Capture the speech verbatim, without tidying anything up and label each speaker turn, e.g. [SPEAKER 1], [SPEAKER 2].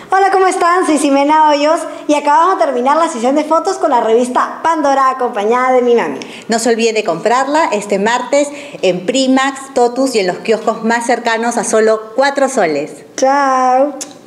[SPEAKER 1] Hola, ¿cómo están? Soy Ximena Hoyos y acabamos de terminar la sesión de fotos con la revista Pandora acompañada de mi mami.
[SPEAKER 2] No se olviden de comprarla este martes en Primax, Totus y en los kioscos más cercanos a solo cuatro soles.
[SPEAKER 1] Chao.